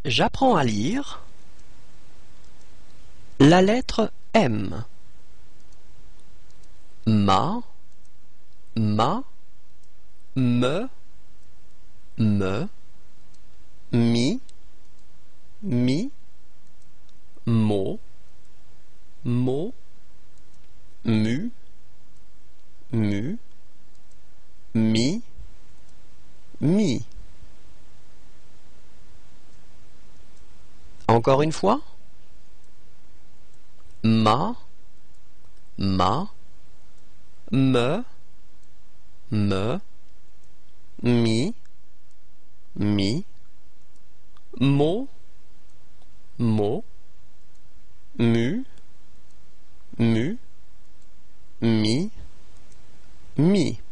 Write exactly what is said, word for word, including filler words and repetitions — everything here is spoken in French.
J'apprends à lire la lettre M. Ma, ma, me, me, mi, mi, mo, mo, mu, mu, mi, mi. Encore une fois. Ma, ma, me, me, mi, mi, mo, mo, mu, mu, mi, mi.